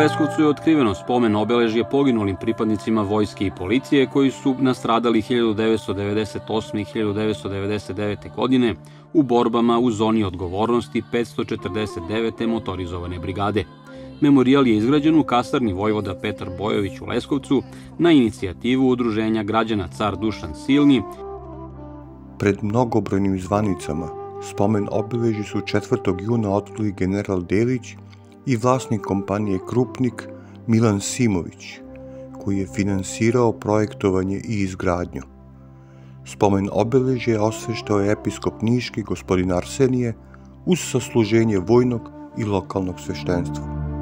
Leskovcu je otkriveno spomen obeležje poginulim pripadnicima vojske i policije koji su nastradali 1998. i 1999. godine u borbama u zoni odgovornosti 549. motorizovane brigade. Memorijal je izgrađen u kasarni Vojvoda Petar Bojović u Leskovcu na inicijativu Udruženja građana Car Dušan Silni. Pred mnogobrojnim zvanicama spomen obeležje su 4. juna otkrili general Delić i vlasnik kompanije Krupnik Milan Simović, koji je finansirao projektovanje i izgradnju. Spomen obeležje osveštao je episkop Niški gospodin Arsenije uz sasluženje vojnog i lokalnog sveštenstva.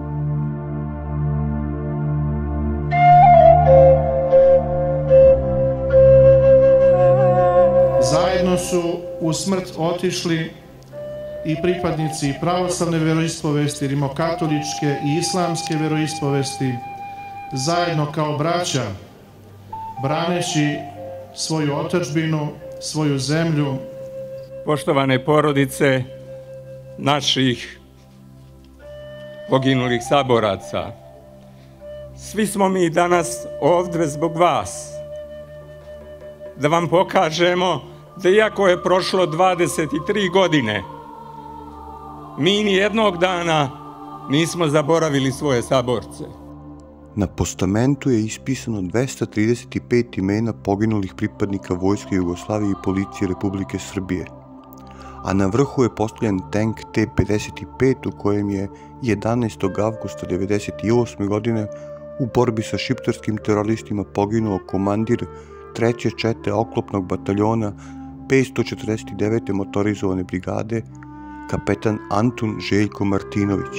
Zajedno su u smrt otišli i pripadnici pravoslavne veroispovesti, rimokatoličke i islamske veroispovesti, zajedno kao braća, braneći svoju otadžbinu, svoju zemlju. Poštovane porodice naših poginulih saboraca, svi smo mi danas ovdje zbog vas, da vam pokažemo da iako je prošlo 23 godine, mi ni jednog dana nismo zaboravili svoje saborce. Na postamentu je ispisano 235 imena poginulih pripadnika Vojske Jugoslavije i Policije Republike Srbije, a na vrhu je postavljen tank T-55 u kojem je 11. avgusta 1998. godine u borbi sa šiptarskim teroristima poginuo komandir 3. čete oklopnog bataljona 549. motorizovane brigade, kapetan Antun Željko Martinović.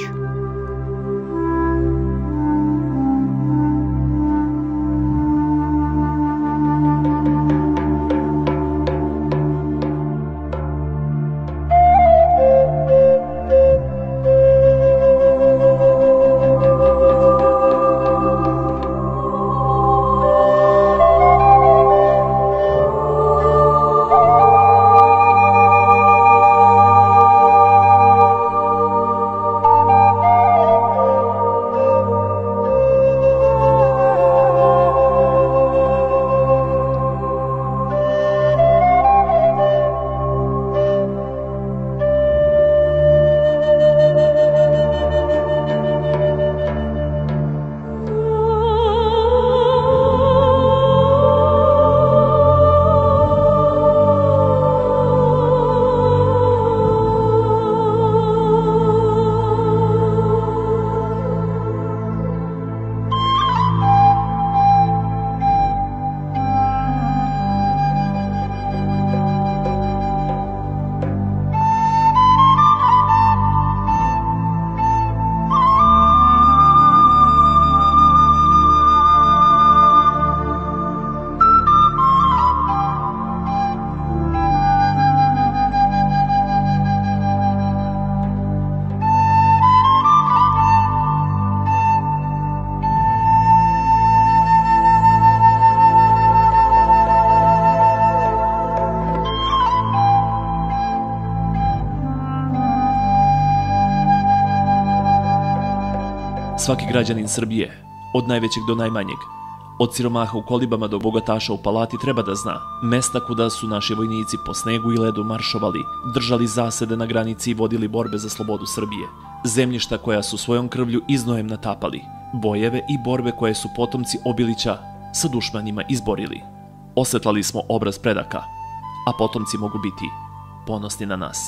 Svaki građanin Srbije, od najvećeg do najmanjeg, od siromaha u kolibama do bogataša u palati treba da zna mesta kuda su naši vojnici po snegu i ledu maršovali, držali zasede na granici i vodili borbe za slobodu Srbije, zemljišta koja su svojom krvlju i znojem natapali, bojeve i borbe koje su potomci Obilića sa dušmanima izborili. Osvetlali smo obraz predaka, a potomci mogu biti ponosni na nas.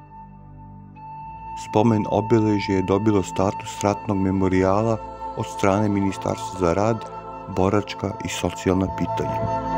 Spomen obeležje je dobilo status ratnog memorijala od strane Ministarstva za rad, boračka i socijalna pitanja.